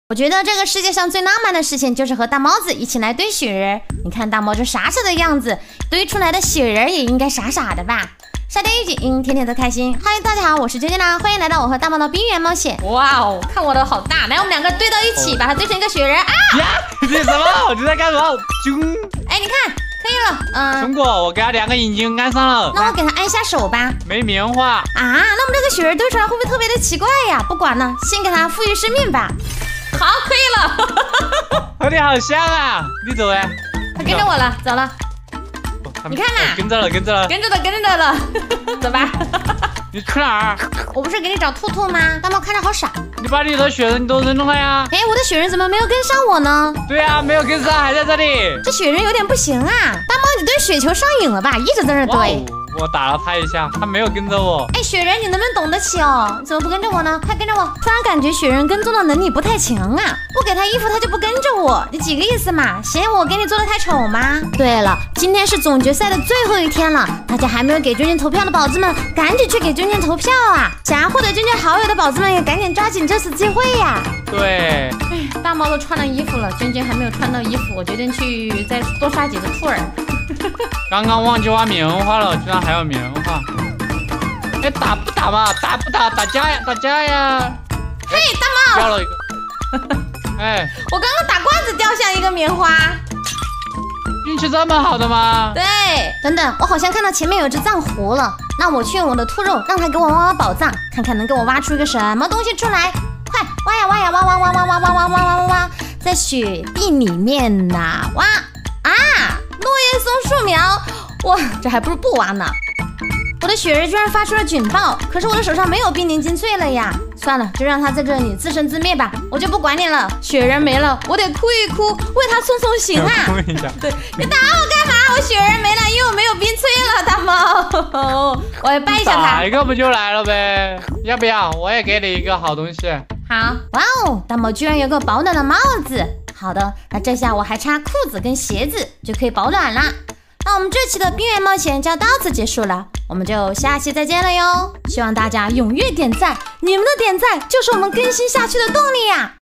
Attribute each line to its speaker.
Speaker 1: 我觉得这个世界上最浪漫的事情就是和大猫子一起来堆雪人。你看大猫这傻傻的样子，堆出来的雪人也应该傻傻的吧？沙丁预警，天天都开心。嗨，大家好，我是娟娟啦，欢迎来到我和大猫的冰原冒险。哇哦，看我的好大！来，我们两个堆到一起，把它堆成一个雪人啊！
Speaker 2: 呀，这是什么？你在干什么？啾！
Speaker 1: 哎，你看，可以了。
Speaker 2: 通过，我给他2个眼睛安上了。
Speaker 1: 那我给他按下手吧。
Speaker 2: 没棉花啊？
Speaker 1: 那我们这个雪人堆出来会不会特别的奇怪呀？不管了，先给它赋予生命吧。好，可以了。
Speaker 2: 和你好像啊！你走哎。
Speaker 1: 他跟着我了，走了。你看呐，
Speaker 2: 跟着了。
Speaker 1: 跟着了，走吧。
Speaker 2: 你去哪儿？
Speaker 1: 我不是给你找兔兔吗？大猫看着好傻。
Speaker 2: 你把你的雪人都扔了呀？
Speaker 1: 哎，我的雪人怎么没有跟上我呢？
Speaker 2: 对啊，没有跟上，还在这里。
Speaker 1: 这雪人有点不行啊！大猫，你对雪球上瘾了吧？一直在这堆。
Speaker 2: 我打了他一下，他没有跟着我。
Speaker 1: 哎，雪人，你能不能懂得起哦？怎么不跟着我呢？快跟着我！突然感觉雪人跟踪的能力不太强啊！不给他衣服，他就不跟着我，你几个意思嘛？嫌我给你做的太丑吗？对了，今天是总决赛的最后一天了，大家还没有给娟娟投票的宝子们，赶紧去给娟娟投票啊！想要获得娟娟好友的宝子们也赶紧抓紧这次机会呀！
Speaker 2: 对。
Speaker 1: 哎，大猫都穿了衣服了，娟娟还没有穿到衣服，我决定去再多杀几个兔儿。
Speaker 2: 刚刚忘记挖棉花了，居然还有棉花。哎，打不打嘛？打不打？打架呀！
Speaker 1: 嘿，大猫
Speaker 2: 掉了一个。哎，
Speaker 1: 我刚刚打罐子掉下一个棉花。
Speaker 2: 运气这么好的吗？
Speaker 1: 对，等等，我好像看到前面有只藏狐了。那我去用我的兔肉，让它给我挖挖宝藏，看看能给我挖出一个什么东西出来。快挖呀挖呀挖挖挖挖挖挖挖挖挖挖，在雪地里面呐挖啊！落叶松树苗，哇，这还不如不挖呢。我的雪人居然发出了警报，可是我的手上没有冰凝精粹了呀。算了，就让它在这里自生自灭吧，我就不管你了。雪人没了，我得哭一哭，为他送送行啊！
Speaker 2: 哭一下。
Speaker 1: 对，你打我干嘛？我雪人没了，因为我没有冰萃了，大猫。我也掰一下它。
Speaker 2: 打一个不就来了呗？要不要？我也给你一个好东西。
Speaker 1: 好，哇哦，大猫居然有个保暖的帽子。好的，那这下我还差裤子跟鞋子就可以保暖啦。那我们这期的冰原冒险就要到此结束了，我们就下期再见了哟！希望大家踊跃点赞，你们的点赞就是我们更新下去的动力呀！